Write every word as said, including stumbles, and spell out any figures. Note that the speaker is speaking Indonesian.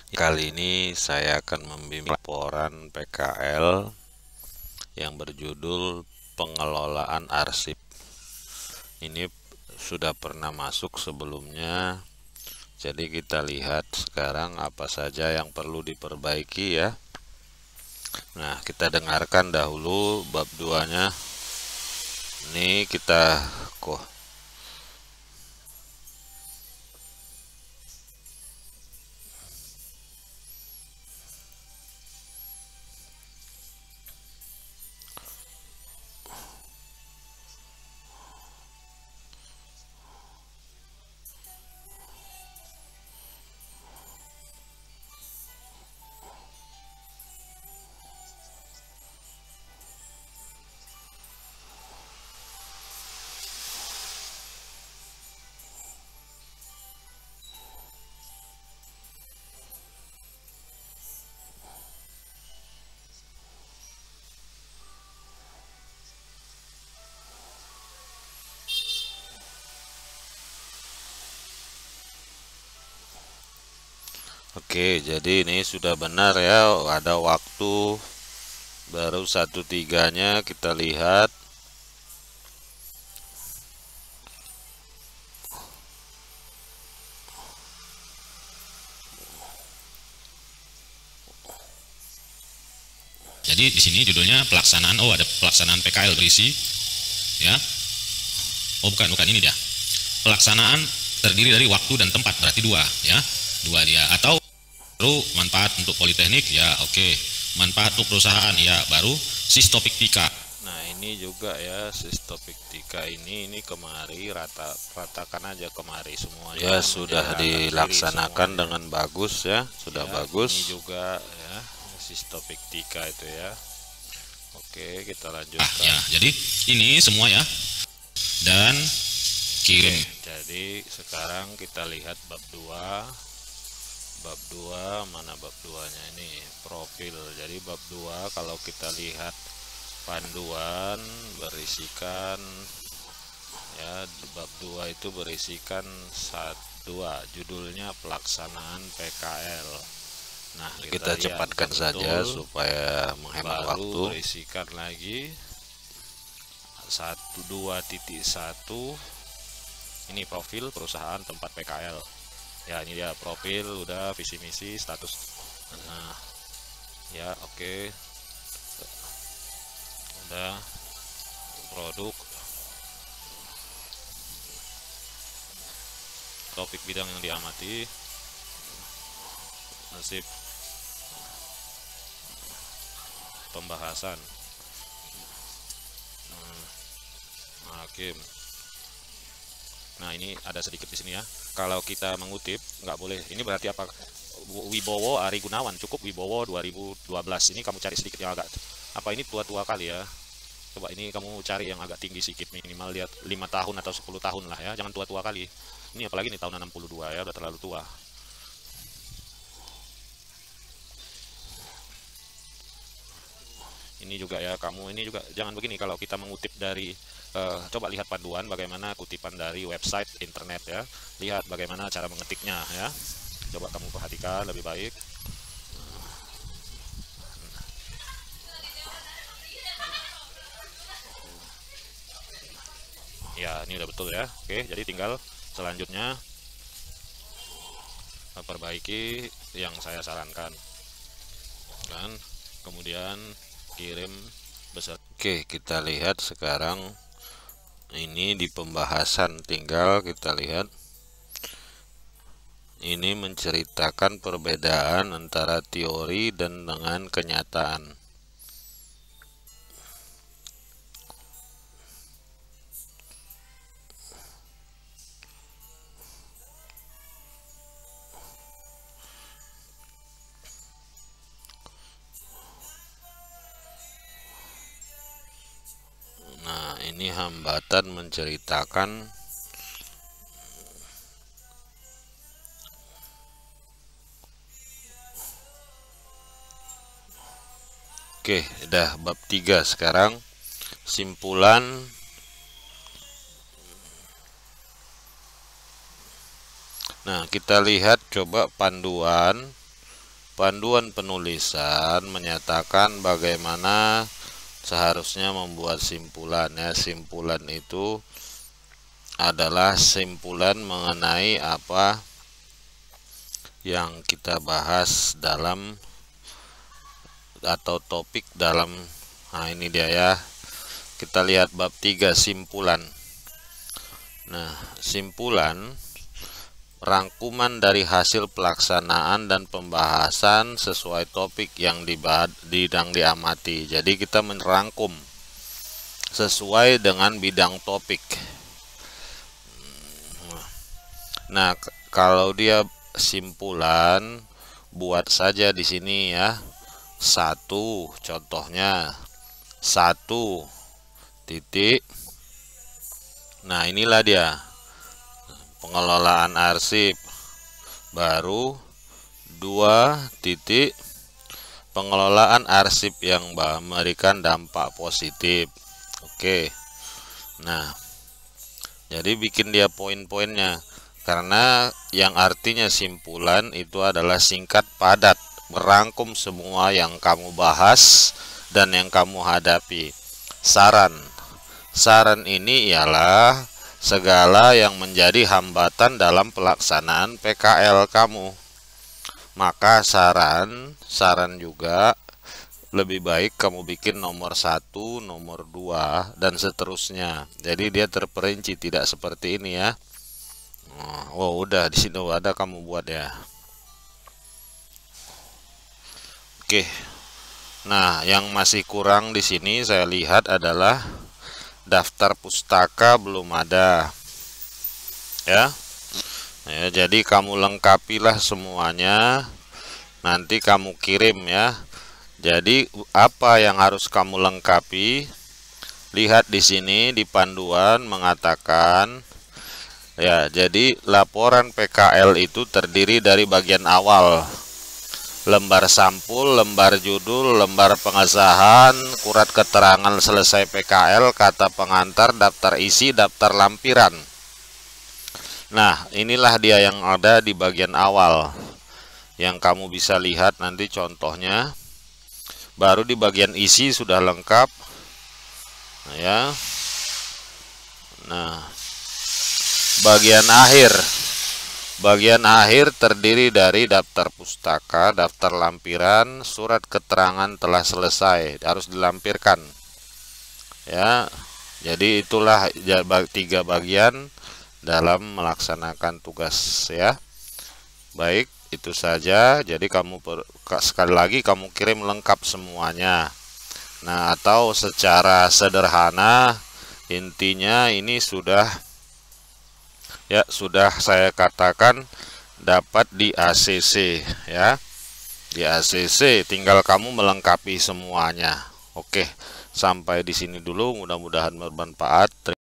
Kali ini saya akan membimbing laporan P K L yang berjudul pengelolaan arsip. Ini sudah pernah masuk sebelumnya, jadi kita lihat sekarang apa saja yang perlu diperbaiki ya. Nah, kita dengarkan dahulu bab dua-nya. Ini kita kok Oke, jadi ini sudah benar ya, ada waktu baru satu tiganya kita lihat. Jadi di sini judulnya pelaksanaan, oh ada pelaksanaan P K L berisi ya. Oh bukan, bukan ini dia. Pelaksanaan terdiri dari waktu dan tempat, berarti dua ya. Dua dia. Atau baru manfaat untuk politeknik ya, oke. Manfaat untuk perusahaan ya, baru sistopiktika. Nah, ini juga ya sistopiktika ini ini kemari rata ratakan aja kemari semuanya. Ya, sudah dilaksanakan dengan bagus ya, sudah ya, bagus. Ini juga ya sistopiktika itu ya. Oke, kita lanjutkan. Ah, ya, jadi ini semua ya. Dan kirim. Oke, jadi sekarang kita lihat bab dua. Bab dua, mana bab dua-nya ini? Profil. Jadi bab dua kalau kita lihat panduan berisikan ya, bab dua itu berisikan satu dua, judulnya pelaksanaan P K L. Nah, kita, kita cepatkan saja supaya menghemat baru waktu. Berisikan lagi satu dua titik satu, ini profil perusahaan tempat P K L ya. Ini dia profil, udah visi misi status. Nah ya, oke okay. Udah produk, topik bidang yang diamati, nasib pembahasan, hmm, hakim. Nah, ini ada sedikit di sini ya. Kalau kita mengutip nggak boleh. Ini berarti apa? Wibowo Ari Gunawan, cukup Wibowo dua ribu dua belas. Ini kamu cari sedikit yang agak apa, ini tua-tua kali ya. Coba ini kamu cari yang agak tinggi sedikit, minimal lihat lima tahun atau sepuluh tahun lah ya. Jangan tua-tua kali. Ini apalagi nih tahun enam puluh dua ya, udah terlalu tua. Ini juga ya, kamu ini juga jangan begini kalau kita mengutip dari uh, coba lihat panduan bagaimana kutipan dari website internet ya. Lihat bagaimana cara mengetiknya ya. Coba kamu perhatikan lebih baik. Ya, ini udah betul ya. Oke, jadi tinggal selanjutnya perbaiki yang saya sarankan. Dan kemudian kirim besar. Oke, kita lihat sekarang ini di pembahasan, tinggal kita lihat ini menceritakan perbedaan antara teori dan dengan kenyataan. Nah, ini hambatan menceritakan Oke, udah bab tiga sekarang. Simpulan. Nah, kita lihat coba panduan panduan penulisan menyatakan bagaimana seharusnya membuat simpulan ya. Simpulan itu adalah simpulan mengenai apa yang kita bahas dalam atau topik dalam. Nah, ini dia ya. Kita lihat bab tiga, simpulan. Nah, simpulan rangkuman dari hasil pelaksanaan dan pembahasan sesuai topik yang dibahas bidang diamati. Jadi kita merangkum sesuai dengan bidang topik. Nah, kalau dia simpulan, buat saja di sini ya. Satu, contohnya satu titik. Nah, inilah dia pengelolaan arsip. Baru dua titik, pengelolaan arsip yang memberikan dampak positif. Oke. Nah, jadi bikin dia poin-poinnya, karena yang artinya simpulan itu adalah singkat padat, merangkum semua yang kamu bahas dan yang kamu hadapi. Saran saran ini ialah segala yang menjadi hambatan dalam pelaksanaan P K L kamu. Maka saran saran juga lebih baik kamu bikin nomor satu, nomor dua, dan seterusnya. Jadi dia terperinci, tidak seperti ini ya. Oh, udah di sini ada, kamu buat ya. Oke. Nah, yang masih kurang di sini saya lihat adalah daftar pustaka belum ada. Ya. Ya, jadi kamu lengkapilah semuanya. Nanti kamu kirim ya. Jadi apa yang harus kamu lengkapi? Lihat di sini di panduan mengatakan ya, jadi laporan P K L itu terdiri dari bagian awal, lembar sampul, lembar judul, lembar pengesahan, surat keterangan selesai P K L, kata pengantar, daftar isi, daftar lampiran. Nah, inilah dia yang ada di bagian awal yang kamu bisa lihat nanti contohnya. Baru di bagian isi sudah lengkap. Nah, ya. Nah, bagian akhir bagian akhir terdiri dari daftar pustaka, daftar lampiran, surat keterangan telah selesai, harus dilampirkan ya. Jadi itulah tiga bagian dalam melaksanakan tugas ya. Baik, itu saja. Jadi kamu per, sekali lagi kamu kirim lengkap semuanya. Nah, atau secara sederhana intinya ini sudah ya, sudah saya katakan dapat di A C C ya. Di A C C tinggal kamu melengkapi semuanya. Oke, sampai di sini dulu, mudah-mudahan bermanfaat.